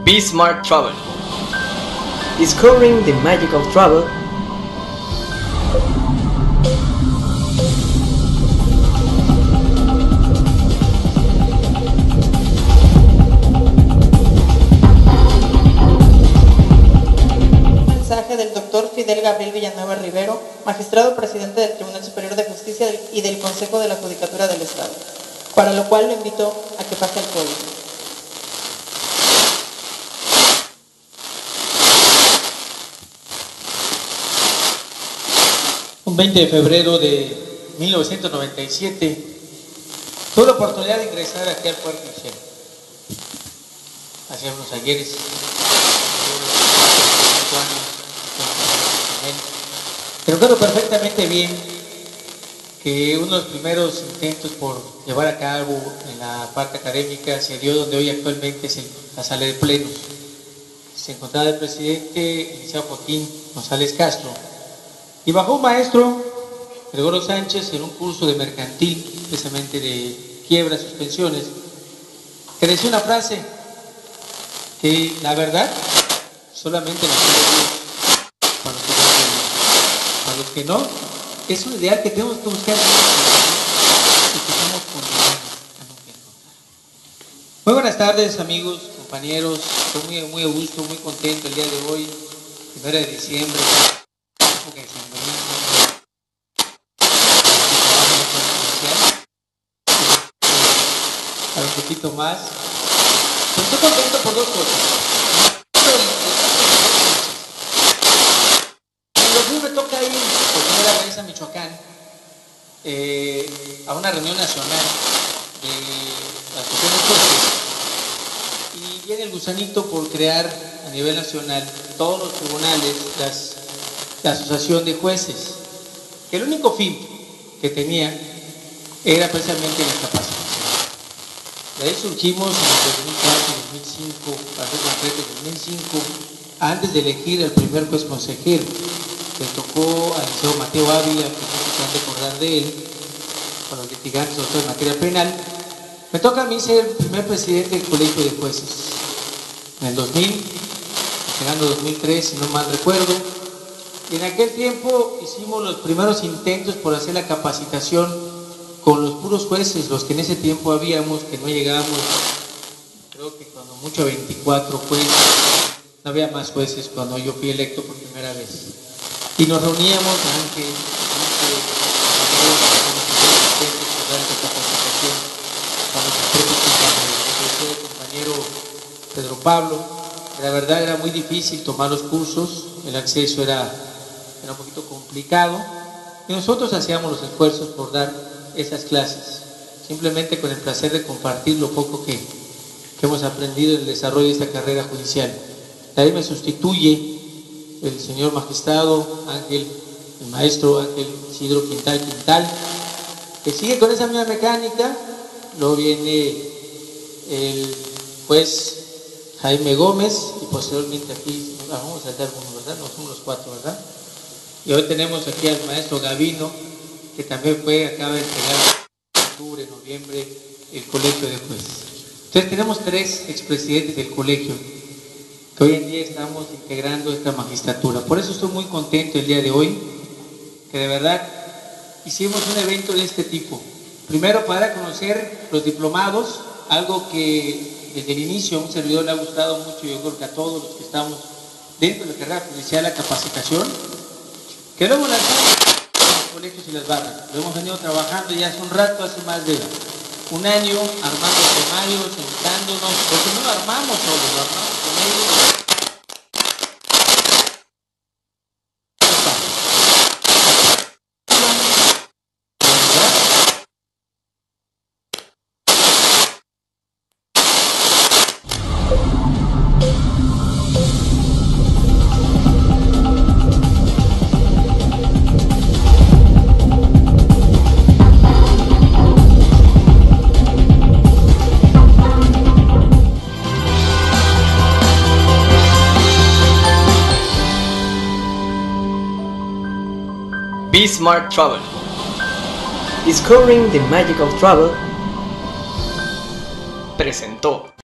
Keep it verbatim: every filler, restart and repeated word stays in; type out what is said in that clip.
Be Smart Travel. Discovering the magical travel. Mensaje del doctor Fidel Gabriel Villanueva Rivero, magistrado presidente del Tribunal Superior de Justicia y del Consejo de la Judicatura del Estado, para lo cual lo invito a que pase al podio. Un veinte de febrero de mil novecientos noventa y siete tuve la oportunidad de ingresar aquí al Puerto Michel. Hacía unos ayeres. Recuerdo perfectamente bien que uno de los primeros intentos por llevar a cabo en la parte académica se dio donde hoy actualmente es el, la sala de plenos. Se encontraba el presidente, el licenciado Joaquín González Castro, y bajó un maestro, Gregorio Sánchez, en un curso de mercantil, precisamente de quiebras, suspensiones, que decía una frase que la verdad solamente la puede Dios para los que no quieren. Para los que no, es un ideal que tenemos que buscar y que estamos condenados a no encontrar. Muy buenas tardes, amigos, compañeros. Estoy muy, muy a gusto, muy contento el día de hoy, primero de diciembre. Para un poquito más. Pero estoy contento por dos cosas. En dos mil me toca ir por primera vez a Michoacán eh, a una reunión nacional de las cuestiones jueces, y viene el gusanito por crear a nivel nacional todos los tribunales, las, la asociación de jueces, que el único fin que tenía era precisamente la capacitación. De ahí surgimos en el dos mil cuatro, dos mil cinco, para ser concreto, en dos mil cinco, antes de elegir al primer juez consejero, que tocó al liceo Mateo Ávila, que muchos se han de acordar de él, con los litigantes en materia penal. Me toca a mí ser el primer presidente del colegio de jueces. En el dos mil, llegando dos mil tres, si no mal recuerdo, y en aquel tiempo hicimos los primeros intentos por hacer la capacitación con los puros jueces, los que en ese tiempo habíamos, que no llegábamos, creo que cuando mucho a veinticuatro jueces, no había más jueces cuando yo fui electo por primera vez. Y nos reuníamos, Ángel, el compañero Pedro Pablo. La verdad era muy difícil tomar los cursos, el acceso era, era un poquito complicado, y nosotros hacíamos los esfuerzos por dar esas clases, simplemente con el placer de compartir lo poco que, que hemos aprendido en el desarrollo de esta carrera judicial. De ahí me sustituye el señor magistrado Ángel, el maestro Ángel Isidro Quintal Quintal, que sigue con esa misma mecánica. Luego viene el juez Jaime Gómez, y posteriormente aquí, vamos a saltar uno, ¿verdad? No somos los cuatro, ¿verdad? Y hoy tenemos aquí al maestro Gavino, que también fue, acaba de entregar en octubre, noviembre, el colegio de jueces. Entonces tenemos tres expresidentes del colegio que hoy en día estamos integrando esta magistratura. Por eso estoy muy contento el día de hoy, que de verdad hicimos un evento de este tipo. Primero, para conocer los diplomados, algo que desde el inicio a un servidor le ha gustado mucho, yo creo que a todos los que estamos dentro de la carrera judicial, la capacitación, que luego lanzamos colegios y las barras. Lo hemos venido trabajando ya hace un rato, hace más de un año, armando temarios, sentándonos, porque no lo armamos solos, lo armamos con ellos. Be Smart Travel. Discovering the magical travel. Presentó.